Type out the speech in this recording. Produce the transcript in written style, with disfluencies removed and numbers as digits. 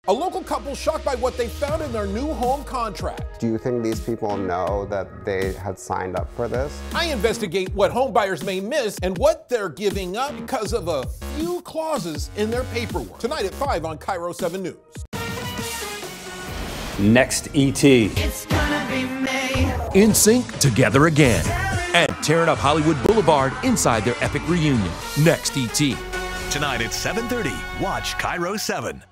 A local couple shocked by what they found in their new home contract. Do you think these people know that they had signed up for this? I investigate what home buyers may miss and what they're giving up because of a few clauses in their paperwork. Tonight at 5 on KIRO 7 News. Next, E.T. It's gonna be me. In sync, together again, and tearing up Hollywood Boulevard inside their epic reunion. Next, E.T. Tonight at 7:30, watch KIRO 7.